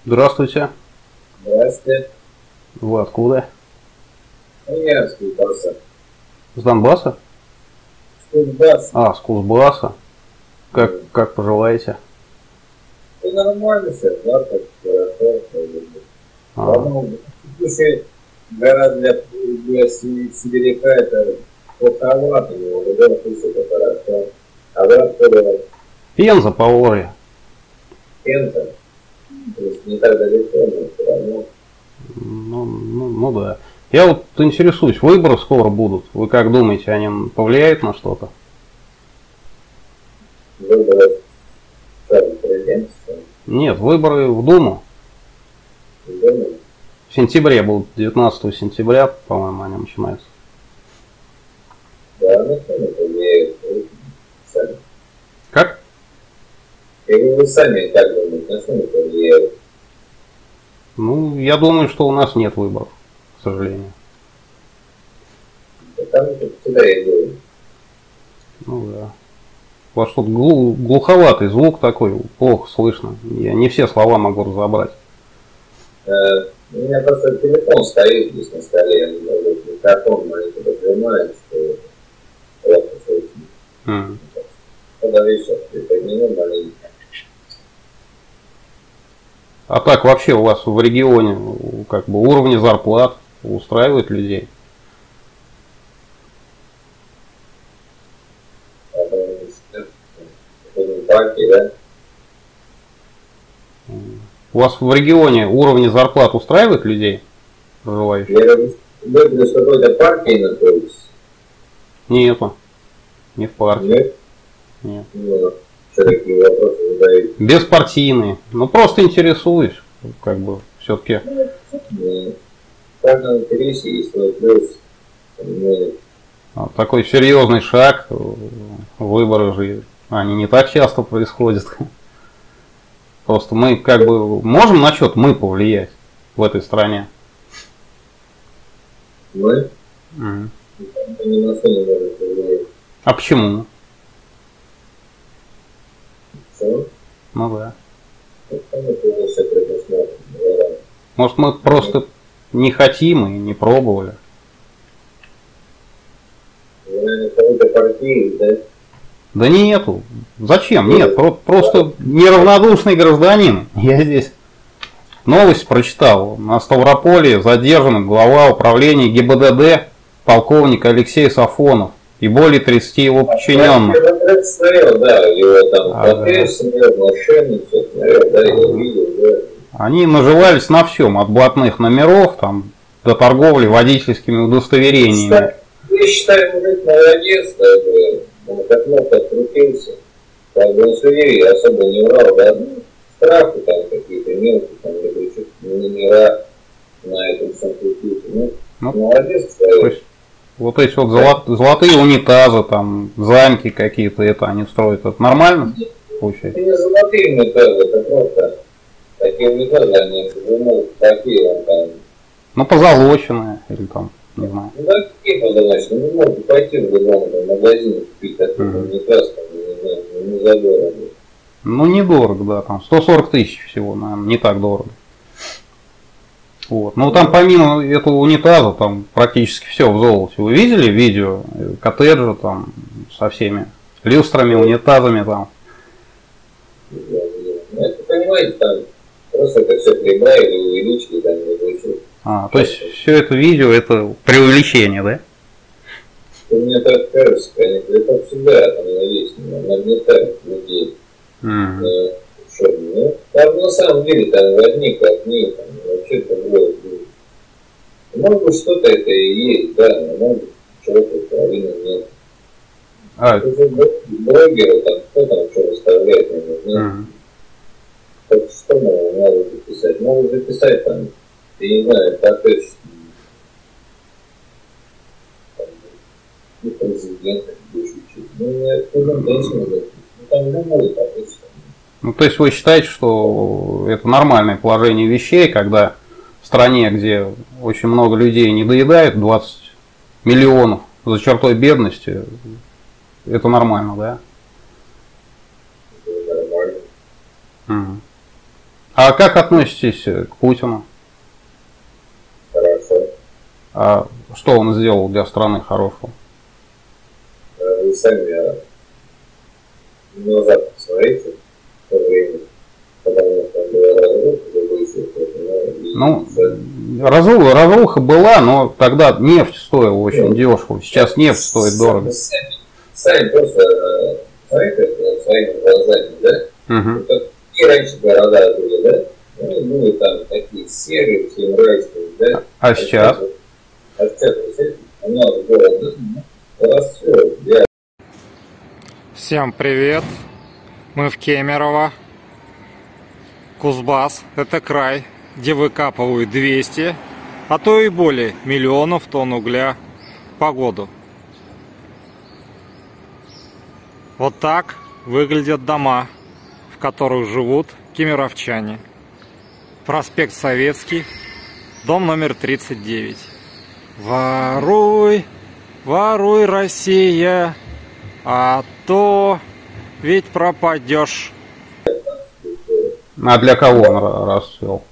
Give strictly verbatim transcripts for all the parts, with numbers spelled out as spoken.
Здравствуйте. Здравствуйте. Вы откуда? Я с Кузбасса. С Донбасса? С Кузбасса. А, с Кузбасса. Как, Mm. как поживаете? Ну, нормально все, да, так хорошо. А. По-моему, слушай, гораздо для, для сибиряка это плоховато, но в любом случае это хорошо. А вы откуда? Пенза, Поволжье. Пенза? То есть не так далеко, но все равно. Ну, ну, ну да. Я вот интересуюсь, выборы скоро будут. Вы как думаете, они повлияют на что-то? Выборы в президентство? Нет, выборы в Думу. Думаю. В сентябре будут, девятнадцатого сентября, по-моему, они начинаются. Да, на что это повлияет? Сами. Как? И вы сами как думаете, на что это повлияет? Ну, я думаю, что у нас нет выборов, к сожалению. Потому что всегда я говорю. Ну да. У вас тут глу- глуховатый звук такой, плохо слышно. Я не все слова могу разобрать. Э, у меня просто телефон стоит здесь на столе, микрофон маленький поднимает, что плохо слышно. Mm. Когда вечер приподниму маленько. А так вообще у вас в регионе как бы уровни зарплат устраивают людей? Партии, да? У вас в регионе уровни зарплат устраивают людей, проживающих? Я говорю, что какой-то партии находитесь? Нету. Не в партии. Нет? Нет. Ну, что такие вопросы задаете? Беспартийные. Ну просто интересуюсь. Как бы все-таки. В каждом интересе есть свой плюс. Понимаете? Такой серьезный шаг. Выборы же они не так часто происходят. Просто мы как бы можем на счет мы повлиять в этой стране. Мы? Угу. Ни на что не можем повлиять. А почему? Что? Ну да. Потому что мы все предусмотрено. Может мы просто не хотим и не пробовали. Вы, наверное, какой-то партии, да? Да нету. Зачем? Нет, про- просто неравнодушный гражданин. Я здесь новость прочитал. На Ставрополе задержан глава управления ГИБДД полковник Алексей Сафонов и более тридцати его подчиненных. Я вот смотрел, да, его там А, коттедж, да. смотрел, машину, все смотрел, да, я видел, да. Они наживались на всем, от блатных номеров там, до торговли водительскими удостоверениями. Я считаю, мужик молодец, как бы, он как мог открутился. Как бы он все особо не врал, да, ну, штрафы там какие-то мелкие, там, я говорю, что номера на этом всем крутился. Ну, Ну, молодец, то человек. есть, вот эти вот золот- золотые унитазы, там, замки какие-то, это они строят. Это нормально получается? Это не золотые унитазы, это просто такие унитазы, они могут такие вон там. Ну, позолоченные или там, не знаю. Ну да, какие позолоченные, ну можно пойти в любом там, магазине купить такой Мгм. унитаз, там, не знаю, не задорого. Ну, недорого, да, там сто сорок тысяч всего, наверное, не так дорого. Вот. Ну, там помимо этого унитаза, там практически все в золоте. Вы видели видео коттеджа там со всеми люстрами, унитазами там? Ну, это, понимаете, там просто это все прибавили, увеличили, там, не знаю, А, то есть все это видео это преувеличение, да? что. Мне так кажется, конечно, это всегда там есть, нагнетает людей. Мгм. Э, что, ну, там на самом деле там возник от них, там, вообще-то было. Может быть, что-то это и есть, да, но может быть, чего-то половины нет. А, Уже блогеры, там, кто там что выставляет, я не знаю. мгм. Так что могут могут записать? Могут записать там, я не знаю, коттедж, там, ну, президента, учить. Ну, я ну, конечно, ну, там любой коттедж. Ну, то есть вы считаете, что это нормальное положение вещей, когда в стране, где очень много людей не доедают, двадцать миллионов за чертой бедности, это нормально, да? Это нормально. Угу. А как относитесь к Путину? Хорошо. А что он сделал для страны хорошего? Вы сами назад посмотрите в то время, потому что там была разруха, ну, разруха, разруха была, но тогда нефть стоила очень ну, дешево. Сейчас нефть стоит сами, дорого. Сами, сами просто смотрите своими глазами, да? Угу. Вот, и раньше города были, да? Ну, были там такие серые, все мрачные, да? А сейчас? А сейчас, у нас город, да? Растет, я. Всем привет! Мы в Кемерово. Кузбасс – это край, где выкапывают двести, а то и более миллионов тонн угля по году. Вот так выглядят дома, в которых живут кемеровчане. Проспект Советский, дом номер тридцать девять. Воруй, воруй, Россия, а то ведь пропадешь. А для кого он расцвел?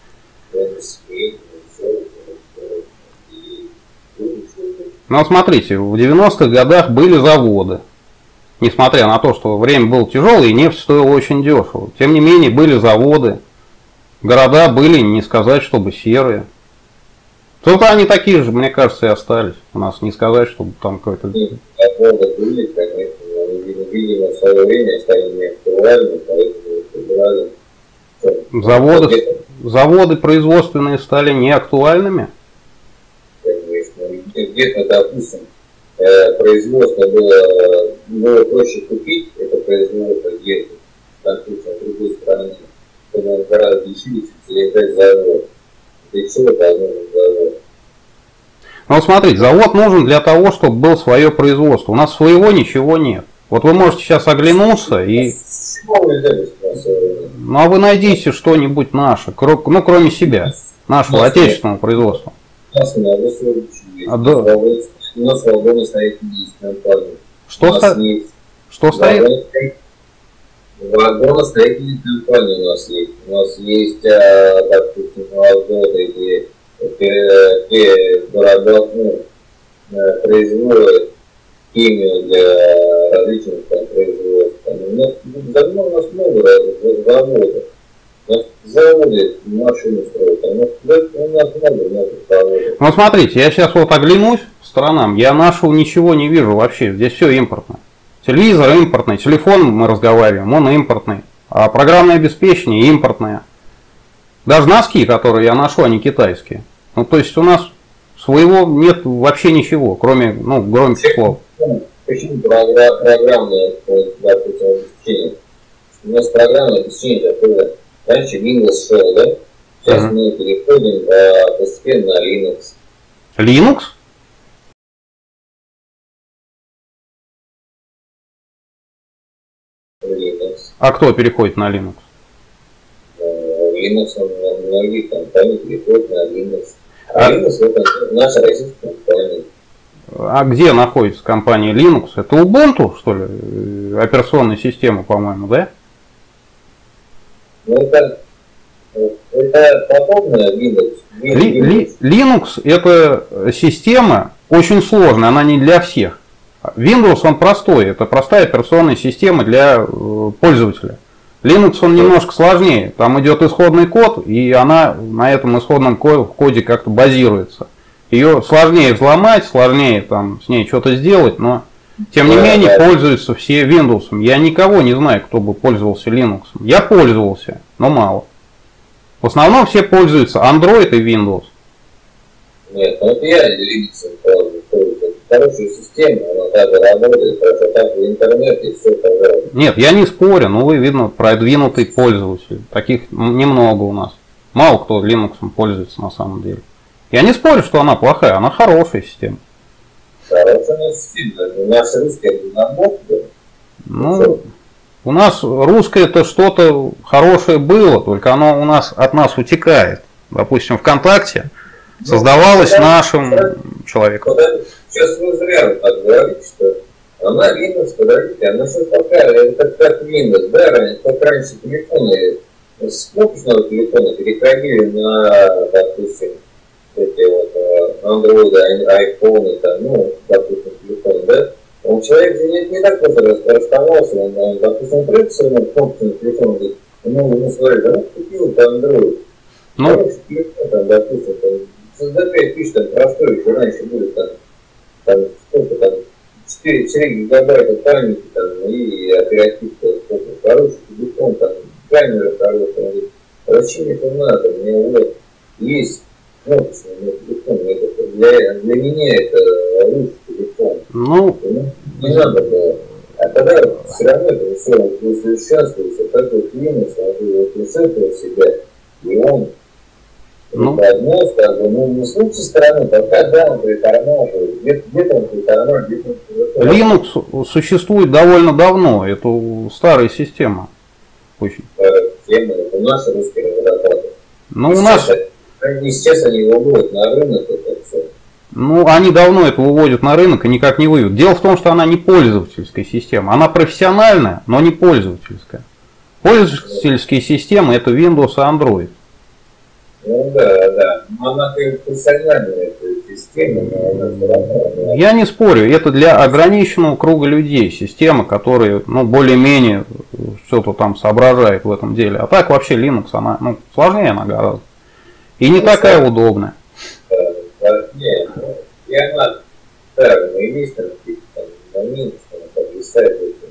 Ну, смотрите, в девяностых годах были заводы. Несмотря на то, что время было тяжелое и нефть стоила очень дешево. Тем не менее, были заводы. Города были, не сказать, чтобы серые. Тут они такие же, мне кажется, и остались. У нас не сказать, чтобы там какой-то... Заводы были, конечно, но, видимо, в свое время стали неактуальны, поэтому брали. Заводы, заводы производственные стали неактуальными? Конечно. Где-то, допустим, производство было, было проще купить, это производство где-то, допустим, в другой стране, чтобы гораздо дешевле залетать завод. Для чего должен быть завод? Ну, смотрите, завод нужен для того, чтобы было свое производство. У нас своего ничего нет. Вот вы можете сейчас оглянуться и... Ну, а вы найдите что-нибудь наше, ну, кроме себя, нашего отечественного производства. У нас много есть. А, да. У нас вагоны стоит есть компания. Что, ста... есть... что стоит? Вагоностроительные компании у нас есть. У нас есть, допустим, заводы, где города производят химию для различных там производств. У нас давно у нас много заводов. У нас заводы машины строят. У нас, у нас много, много заводов. Ну смотрите, я сейчас вот оглянусь по сторонам, я нашего ничего не вижу вообще. Здесь все импортное. Телевизор импортный, телефон мы разговариваем, он импортный. А программное обеспечение импортное. Даже носки, которые я ношу, они китайские. Ну то есть у нас своего нет вообще ничего, кроме, ну, громких слов. Почему программное обеспечение? У нас программное обеспечение такое. Раньше Windows шел, да? Сейчас uh-huh. мы переходим а, постепенно на Linux. Linux? Linux. А кто переходит на Linux? Linux, многие компании переходят на Linux. А, а Linux это наша российская компания. А где находится компания Linux? Это Ubuntu, что ли? Операционная система, по-моему, да? Ну, это, это подобное Windows. Linux. Linux это система очень сложная, она не для всех. Windows он простой, это простая операционная система для пользователя. Linux он немножко сложнее, там идет исходный код, и она на этом исходном коде как-то базируется. Ее сложнее взломать, сложнее там с ней что-то сделать, но тем не менее пользуются все Windows. Я никого не знаю, кто бы пользовался Linux. Я пользовался, но мало. В основном все пользуются Android и Windows. Нет, вот я Linux пользуюсь. Хорошая система, она даже работает, просто так в интернете все пожалуйста. Нет, я не спорю, но вы, видно, продвинутый пользователь. Таких немного у нас. Мало кто Linux пользуется на самом деле. Я не спорю, что она плохая, она хорошая система. Хорошая система. У нас русская наработка. Ну, у нас русское это что-то хорошее было, только оно у нас от нас утекает. Допустим, ВКонтакте создавалось ну, нашим да, человеком. Сейчас вы зря так говорите, что она Windows, подождите, она что такая, это как, как Windows, да, как раньше телефоны с кнопочного телефона переходили на, допустим, эти вот андроиды, айфоны, там, ну, допустим, телефон, да, он человек же не, не так просто расставался, он, он, допустим, придет своему кнопочному телефону, говорит, ему, ему сказали, да ну купил там андроид. Ну, телефон, там, допустим, там, с эс дэ пять тысяч, там, простой, еще раньше будет, там, там, сколько там, четыре гигабайта памяти, там, и оперативка, хороший телефон, там, камера хорошая, зачем мне это надо, у меня вот есть кнопочный телефон, это, для, для меня это лучший телефон, ну, не надо было, а тогда все равно это все усовершенствуется, так вот Linux, он усовершенствовал себя, и он ну, одно, скажем, ну, не с лучшей стороны, пока, да, он притормаживает, где-то он притормаживает, где-то он притормаживает. Linux существует довольно давно, это старая система. Очень. Тема, это наши русские разработки. Ну, у нас... Они сейчас они его выводят на рынок, это все. Ну, они давно это выводят на рынок и никак не выведут. Дело в том, что она не пользовательская система. Она профессиональная, но не пользовательская. Пользовательские системы это Windows и Android. Ну да, да. Но она как профессиональная эта система, но она все равно. Я не спорю, это для ограниченного круга людей система, которые, ну, более-менее что-то там соображает в этом деле. А так вообще Linux, она, ну, сложнее она гораздо. И не ну, такая да. удобная. Да, сложнее. И она, да, но есть там какие-то моменты, что она подвисает этим.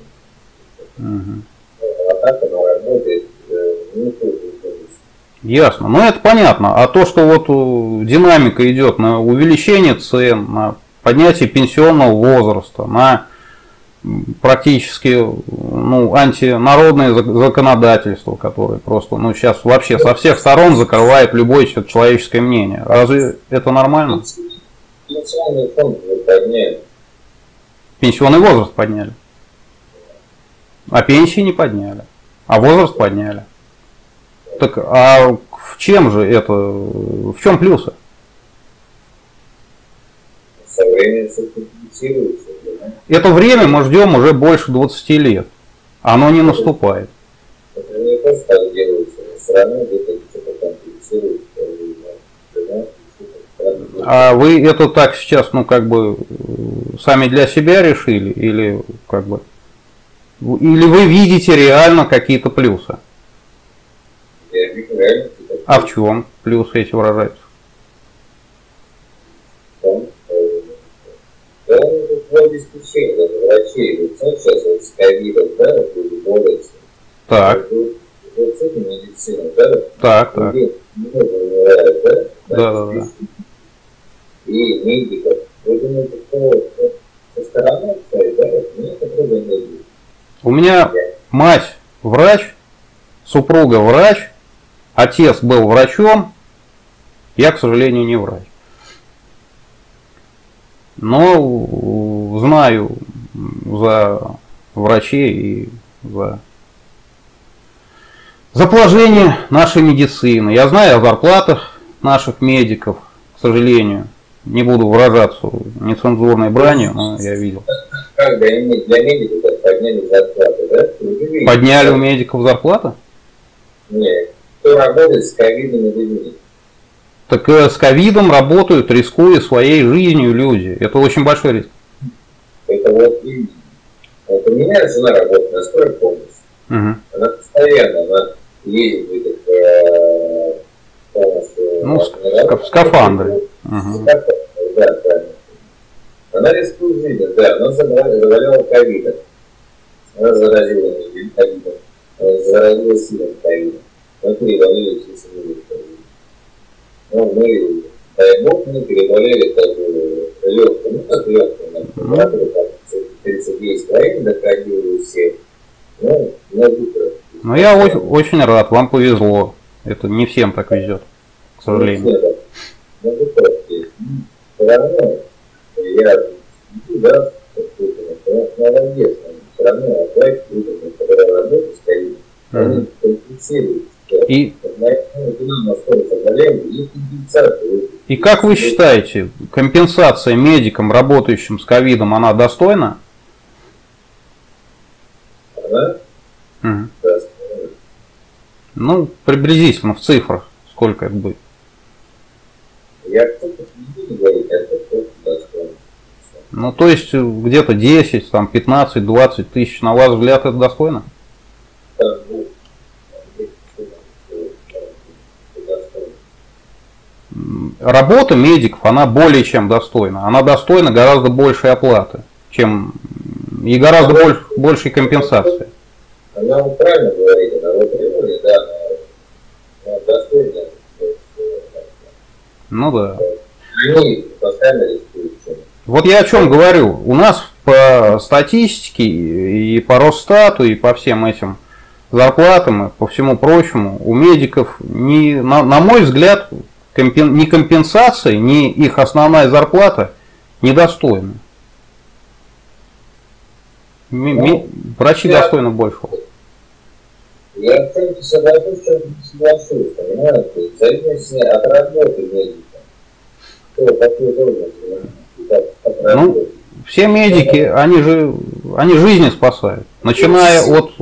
Угу. А так она работает не только. Ясно. Ну это понятно. А то, что вот динамика идет на увеличение цен, на поднятие пенсионного возраста, на практически ну, антинародное законодательство, которое просто ну, сейчас вообще со всех сторон закрывает любое человеческое мнение. Разве это нормально? Пенсионный фонд подняли. Пенсионный возраст подняли. А пенсии не подняли. А возраст подняли. Так, а в чем же это, в чем плюсы? Со временем все компенсируется. Это время мы ждем уже больше двадцати лет. Оно не наступает. Это не просто так делается, но все равно где-то что-то компенсируется. А вы это так сейчас, ну, как бы, сами для себя решили? Или, как бы, или вы видите реально какие-то плюсы? Я вижу реально какие-то плюсы. А в чем плюсы эти выражаются? Да, это обеспечение даже врачей. Вот сейчас вот с ковидом, да, вот люди борются. Так. Вот, вот с этим медициной, да? Так, так. Люди много умирают, да? Да, да, да. И медиков. Вы думаете, что со стороны стоит, да? Мне это трудно не видеть. У меня мать врач, супруга врач, отец был врачом, я, к сожалению, не врач. Но знаю за врачей и за, за положение нашей медицины. Я знаю о зарплатах наших медиков, к сожалению. Не буду выражаться нецензурной бранью, но я видел. Как для медиков подняли зарплаты, да? Подняли у медиков зарплаты? Нет. Кто работает с ковидными людьми? Так с ковидом работают, рискуя своей жизнью люди. Это очень большой риск. Это вот именно. Вот у меня жена работает на скорой помощи. Угу. Она постоянно она ездит э, полностью. Ну, в скафандре. Угу. Да, да. Она рискует жизнью, да. Она заболела ковидом. Она заразила меня ковидом. Она заразила сильным ковидом. Мы переболели все семьи ковидом. Ну, мы, дай бог, мы переболели как бы легко, ну как легко, температура тридцать девять троих доходила все, ну, на утро. Ну, я очень, очень рад, вам повезло, это не всем так везет, к сожалению. На утро все равно, я, да, молодец, все равно опять людям, которые работают, стоит, они компенсируют. И, и как вы считаете, компенсация медикам, работающим с ковидом, она достойна? Она? Угу. Достойна. Ну, приблизительно в цифрах, сколько это будет. Я кто-то не буду говорить, это кто-то достойно. Ну, то есть где-то десять, там, пятнадцать, двадцать тысяч, на ваш взгляд, это достойно? Работа медиков, она более чем достойна. Она достойна гораздо большей оплаты, чем и гораздо больше, большей компенсации. Она правильно говорит, она требовали, да, но достойна. Ну да. Они постоянно рискуют. Вот я о чем говорю. У нас по статистике и по Росстату, и по всем этим зарплатам, и по всему прочему, у медиков, не, на, на мой взгляд, компен, ни компенсации, ни их основная зарплата недостойны. Ну, врачи я, достойны большего. Я в чем-то соглашусь, в чем-то не соглашусь, понимаете? В зависимости от работы медика. Кто какую должность, ну, все медики, они же, они жизни спасают. Начиная от,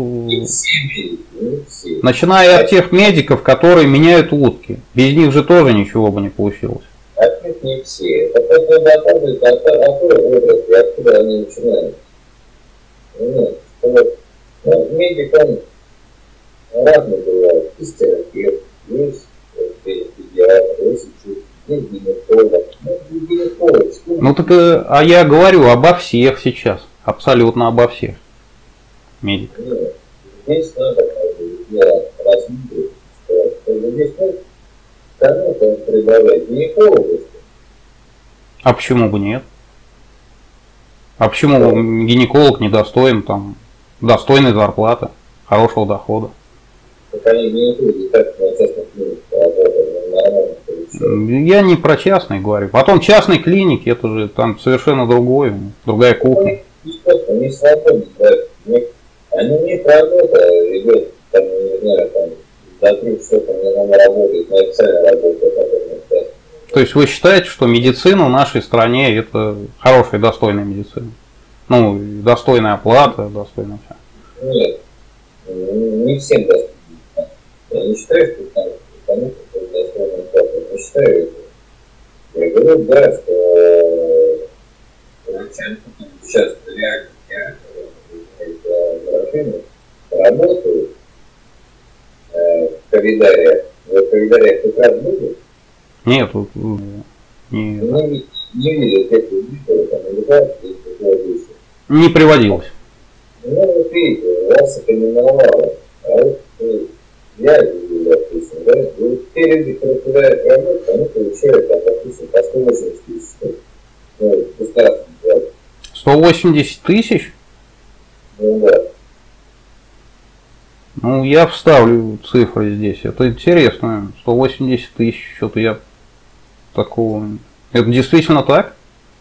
начиная от тех медиков, которые меняют утки. Без них же тоже ничего бы не получилось. Отнюдь не все. Это просто доказывает, откуда отрасли, откуда они начинают. Нет, вот, медик, он разный бывает. Есть терапевт, есть педиатр, есть гинеколог. Ну так, а я говорю обо всех сейчас, абсолютно обо всех медиках. Нет, здесь надо рассмотреть, что здесь кому-то прибавлять гинекологу. А почему бы нет? А почему да. Гинеколог недостоин там достойной зарплаты, хорошего дохода? Так они гинекологи так на частных клиниках работают, нормально. Я не про частные говорю. Потом частные клиники, это же там совершенно другое, другая кухня. Они не свободны, они не работа идет, там, не знаю, там, до трех часов они работают, на официальной работе. То есть вы считаете, что медицина в нашей стране это хорошая, достойная медицина? Ну, достойная оплата, достойная все. Нет, не всем достойная. Я не считаю, что там кому-то достойная оплата. Я считаю это. Я говорю, да, что врачам сейчас реально выражение работают в коридоре. В коридоре как раз будет. Нет, тут не, не, не видят эти видео, там, или не приводилось. Ну, вот видите, вас это не миновало. А вот я видел, допустим, да, вот те люди, которые туда работают, они получают, там, допустим, по сто восемьдесят тысяч. Ну, государственный. сто восемьдесят тысяч? Ну, да. Ну, я вставлю цифры здесь. Это интересно. сто восемьдесят тысяч, что-то я такого... Это действительно так?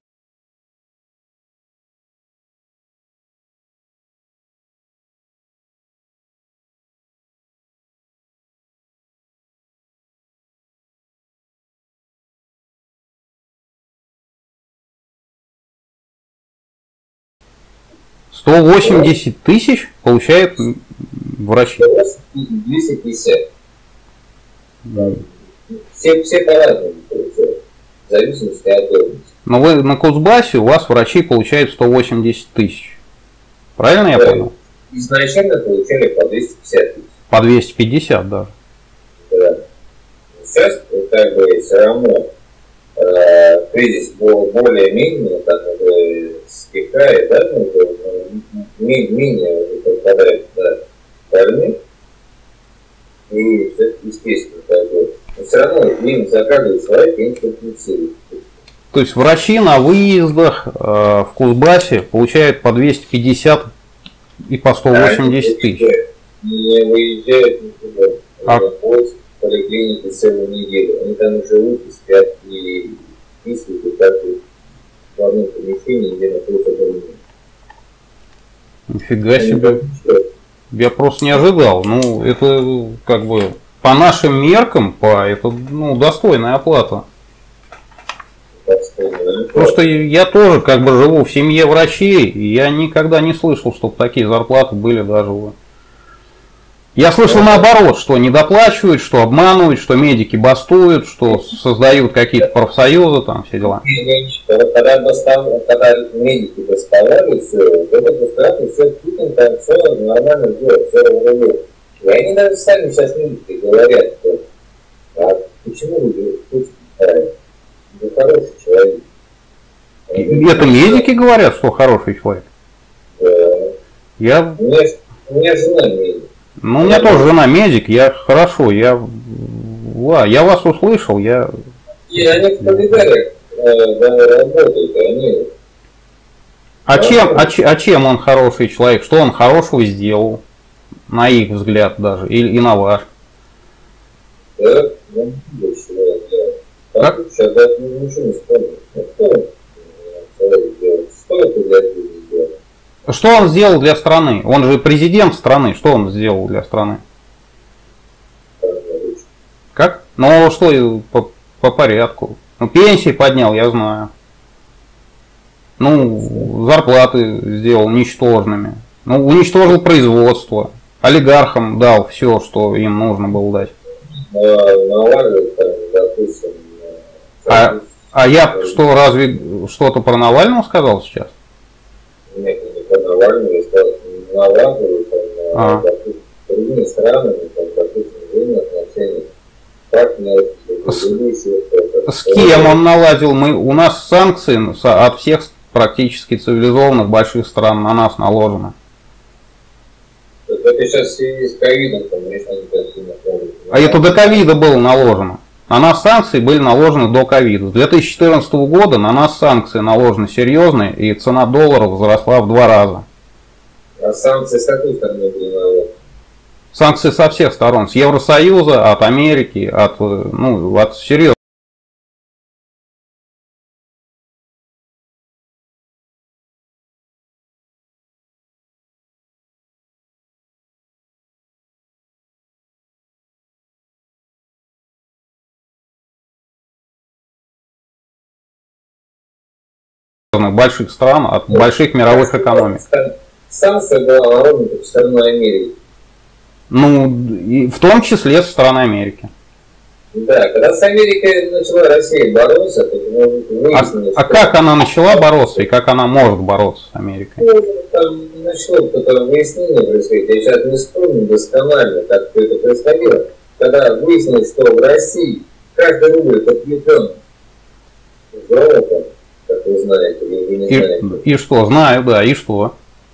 сто восемьдесят тысяч получают врачи. двести пятьдесят. Да. Все, все по-разному получают. В зависимости от должности. Но вы на Кузбассе у вас врачи получают сто восемьдесят тысяч. Правильно я понял? Изначально получали по двести пятьдесят тысяч. По двести пятьдесят даже. Да. Сейчас как бы все равно э, кризис был более-менее так бы стихает, да, ну, менее попадает да, больных. И естественно, как бы, но все равно им за каждого человека им компенсируют. То есть врачи на выездах э, в Кузбассе получают по двести пятьдесят и по сто восемьдесят тысяч. Не выезжают никуда. А... Ходят в поликлинике целую неделю. Они там живут и спят, и писают, как в одном помещении, где находится больные. Нифига себе. Я просто не ожидал. Ну, это как бы по нашим меркам, по это ну, достойная оплата. Просто я тоже как бы живу в семье врачей, и я никогда не слышал, чтобы такие зарплаты были даже у Я слышал наоборот, что недоплачивают, что обманывают, что медики бастуют, что создают какие-то профсоюзы, там все дела. Когда, достав... когда медики доставали все, это доставали все Путин, там все нормально делает, все разрывает. И они даже сами сейчас медики говорят, что а почему вы Путин ставите? Вы хороший человек. Это медики говорят, что хороший человек? Да. Я... У меня, у меня жена медик. Ну, у меня тоже жена медик, я хорошо, я, я вас услышал, я... И они в полигариях э, работают, они... А чем, а, а чем он хороший человек? Что он хорошего сделал? На их взгляд даже, и, и на ваш? Да, ну, больше, да. Как? Сейчас даже ничего не вспомню. Что человек делает? Что это для людей сделал? Что он сделал для страны? Он же президент страны. Что он сделал для страны? Как? Ну, что по, по порядку. Ну, пенсии поднял, я знаю. Ну, зарплаты сделал ничтожными. Ну, уничтожил производство. Олигархам дал все, что им нужно было дать. Навальный, там, допустим... А, а я что, разве что-то про Навального сказал сейчас? Нет, не про Навального, я сказал, Навального, там, а. допустим, с другими странами, там, допустим, взаимоотношения, партнерские, с, с кем он наладил? Мы, у нас санкции от всех практически цивилизованных больших стран на нас наложены. Это сейчас в связи с ковидом, там, если они так сильно ходят. А это до ковида было наложено. На нас санкции были наложены до ковида. С две тысячи четырнадцатого года на нас санкции наложены серьезные, и цена доллара возросла в два раза. А санкции с какой стороны были наложены? Санкции со всех сторон. С Евросоюза, от Америки, от, ну, от серьезных. Больших стран, от больших мировых экономик. Санкция была наложена со стороны Америки. Ну, и в том числе со стороны Америки. Да, когда с Америкой начала Россия бороться, то выяснилось, а, а как она начала бороться и как она может бороться с Америкой? Ну, там начало какое-то выяснение происходить. Я сейчас не вспомню досконально, как это происходило. Когда выяснилось, что в России каждый рубль подплетен золотом, как вы знаете, или вы не и, знаете. И что? Знаю, да, и что?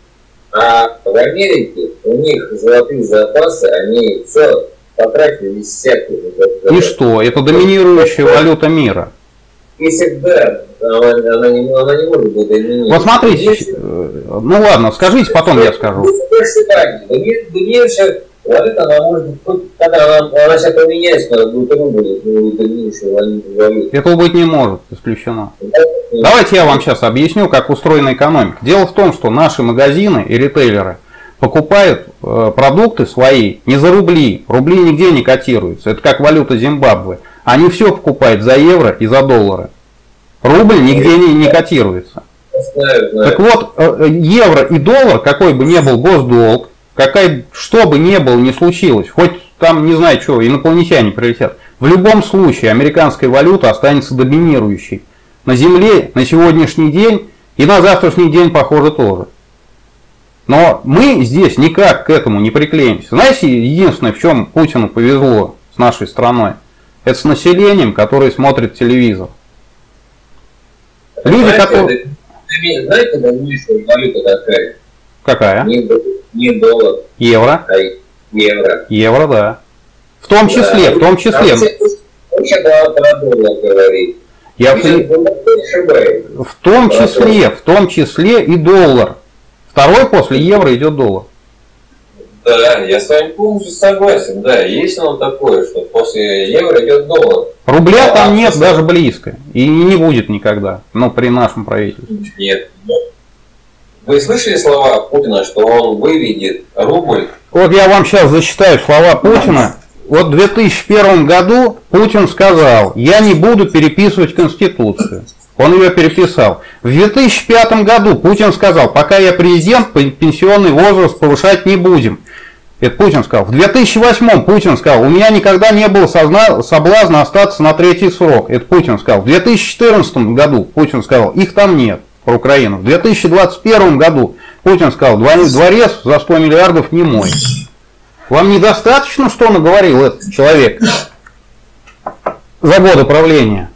А в Америке у них золотые запасы, они все потратили всякие. И что? Это доминирующая валюта мира. Если да, она, она, не, она не может быть доминирующей. Вот смотрите, если... ну ладно, скажите, потом я скажу. Доминирующая валюта, она может быть, когда она, она сейчас поменяется, она будет рубль, будет доминирующая валюта. Этого быть не может, исключено. Давайте я вам сейчас объясню, как устроена экономика. Дело в том, что наши магазины и ритейлеры покупают э, продукты свои не за рубли. Рубли нигде не котируются. Это как валюта Зимбабве. Они все покупают за евро и за доллары. Рубль нигде не, не котируется. Знаю, знаю. Так вот, э, евро и доллар, какой бы ни был госдолг, какая, что бы ни было, ни случилось, хоть там, не знаю, что, инопланетяне прилетят, в любом случае американская валюта останется доминирующей. На Земле на сегодняшний день и на завтрашний день, похоже, тоже. Но мы здесь никак к этому не приклеимся. Знаете, единственное, в чем Путину повезло с нашей страной, это с населением, которое смотрит телевизор. Люди, знаете, которые... Знаете, доминирующая валюта какая? Какая? Не, не доллар. Евро. А евро. Евро, да. В том числе, да, в том числе. Вообще про доллар говорить. Я в... в том числе, в том числе и доллар. Второй после евро идет доллар. Да, я с вами полностью согласен. Да, есть оно такое, что после евро идет доллар. Рубля а, там нет а, даже близко. И не будет никогда. Но при нашем правительстве. Нет. Вы слышали слова Путина, что он выведет рубль? Вот я вам сейчас зачитаю слова Путина. Вот в две тысячи первом году Путин сказал: я не буду переписывать Конституцию. Он ее переписал. В две тысячи пятом году Путин сказал: пока я президент, пенсионный возраст повышать не будем. Это Путин сказал. В две тысячи восьмом Путин сказал, у меня никогда не было созна... соблазна остаться на третий срок. Это Путин сказал. В две тысячи четырнадцатом году Путин сказал, их там нет, про Украину. В две тысячи двадцать первом году Путин сказал, дворец за сто миллиардов не мой. Вам недостаточно, что наговорил этот человек за годы правления?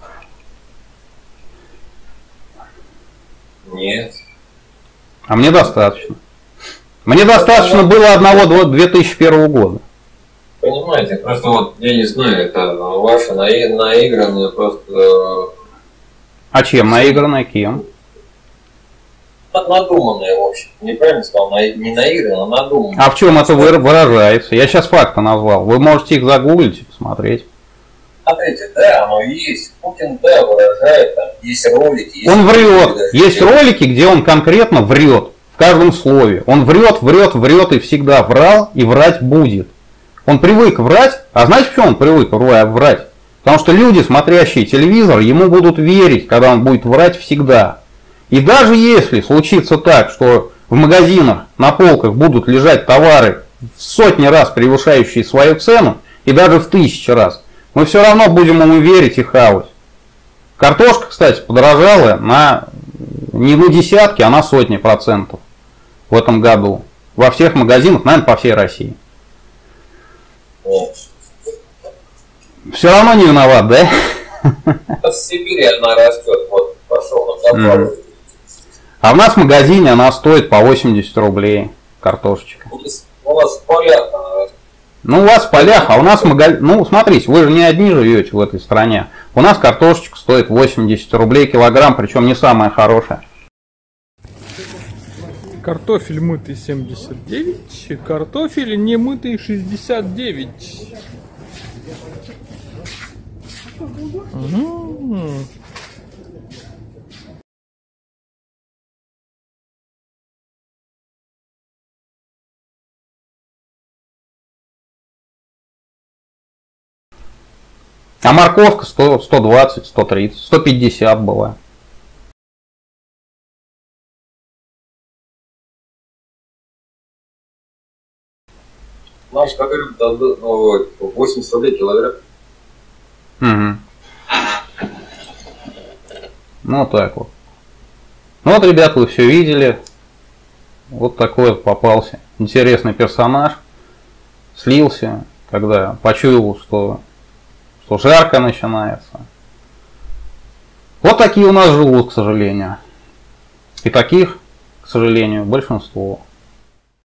Нет. А мне достаточно. Мне достаточно было одного две тысячи первого года. Понимаете, просто вот, я не знаю, это ваше наи- наигранное просто... А чем наигранное, кем? Надуманное, в общем. Неправильно сказал, на- не наигранное, а надуманное. А в чем это выражается? Я сейчас факты назвал. Вы можете их загуглить и посмотреть. Смотрите, да, оно есть. Путин, да, выражает, там, есть ролики. Есть Он врет. даже Есть ролики, где он конкретно врет. В каждом слове. Он врет, врет, врет и всегда врал и врать будет. Он привык врать. А знаете, почему он привык врать? Потому что люди, смотрящие телевизор, ему будут верить, когда он будет врать всегда. И даже если случится так, что в магазинах на полках будут лежать товары в сотни раз превышающие свою цену, и даже в тысячи раз, мы все равно будем ему верить и хавать. Картошка, кстати, подорожала на, не на десятки, а на сотни процентов в этом году. Во всех магазинах, наверное, по всей России. Нет. Все равно не виноват, да? В Сибири она растет, вот пошел на запад. Mm. А у нас в магазине она стоит по восемьдесят рублей, картошечка. У вас в полях она растет. Ну, у вас в полях, а у нас в магазине... Ну, смотрите, вы же не одни живете в этой стране. У нас картошечка стоит восемьдесят рублей килограмм, причем не самая хорошая. Картофель мытый семьдесят девять, картофель не мытый шестьдесят девять. Угу. А морковка сто, сто двадцать, сто тридцать, сто пятьдесят была. Наш, как говорю, восемьдесят рублей килограмм. Угу. Ну, вот так вот. Ну вот, ребят, вы все видели. Вот такой вот попался интересный персонаж. Слился, когда почуял, что, что жарко начинается. Вот такие у нас живут, к сожалению. И таких, к сожалению, большинство.